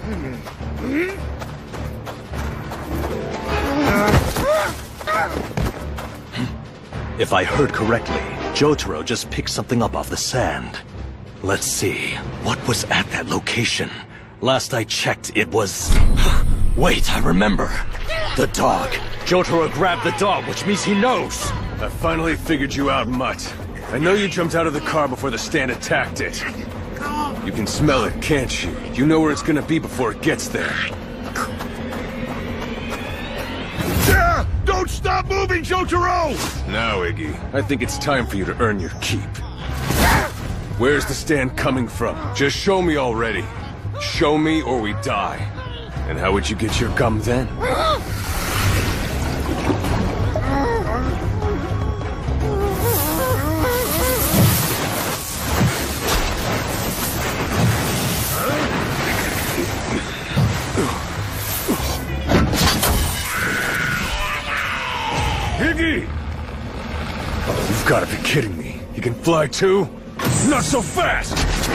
If I heard correctly, Jotaro just picked something up off the sand. Let's see, what was at that location? Last I checked, it was... Wait, I remember. The dog. Jotaro grabbed the dog, which means he knows. I finally figured you out, Mutt. I know you jumped out of the car before the stand attacked it. You can smell it, can't you? You know where it's gonna be before it gets there. Don't stop moving, Jotaro! Now, Iggy, I think it's time for you to earn your keep. Where's the stand coming from? Just show me already. Show me or we die. And how would you get your gum then? Iggy! Oh, you've got to be kidding me. He can fly too? Not so fast!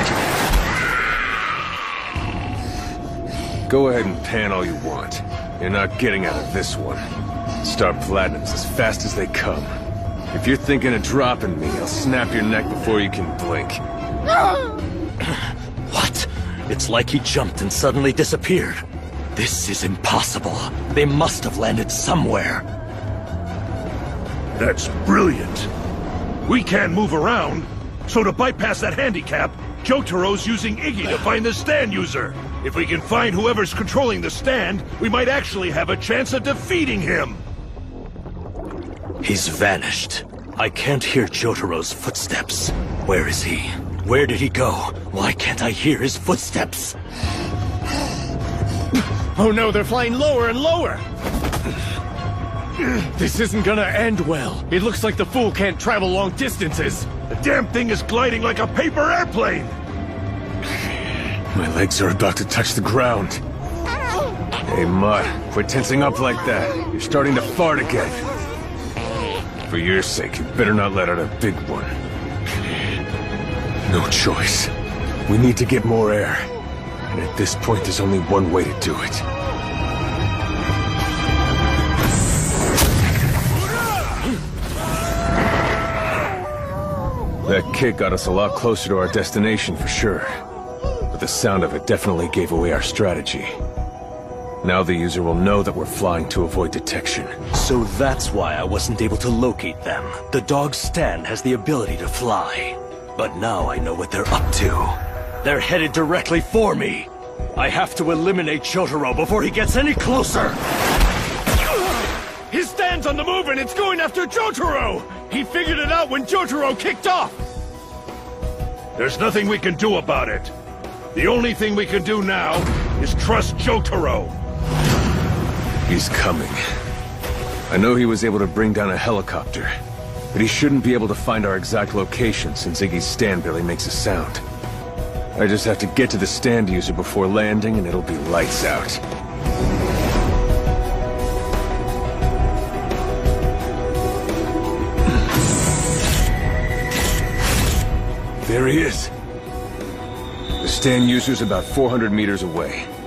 Go ahead and pan all you want. You're not getting out of this one. Star Platinum's as fast as they come. If you're thinking of dropping me, I'll snap your neck before you can blink. What? It's like he jumped and suddenly disappeared. This is impossible. They must have landed somewhere. That's brilliant. We can't move around, so to bypass that handicap, Jotaro's using Iggy to find the stand user. If we can find whoever's controlling the stand, we might actually have a chance of defeating him. He's vanished. I can't hear Jotaro's footsteps. Where is he? Where did he go? Why can't I hear his footsteps? Oh no, they're flying lower and lower! This isn't gonna end well. It looks like the fool can't travel long distances. The damn thing is gliding like a paper airplane! My legs are about to touch the ground. Hey, Mutt, quit tensing up like that. You're starting to fart again. For your sake, you better not let out a big one. No choice. We need to get more air. And at this point, there's only one way to do it. That kick got us a lot closer to our destination for sure. But the sound of it definitely gave away our strategy. Now the user will know that we're flying to avoid detection. So that's why I wasn't able to locate them. The dog's stand has the ability to fly. But now I know what they're up to. They're headed directly for me. I have to eliminate Jotaro before he gets any closer. His stand's on the move and it's going after Jotaro! He figured it out when Jotaro kicked off! There's nothing we can do about it. The only thing we can do now is trust Jotaro. He's coming. I know he was able to bring down a helicopter, but he shouldn't be able to find our exact location since Iggy's stand barely makes a sound. I just have to get to the stand user before landing and it'll be lights out. There he is. The stand user's about 400 meters away.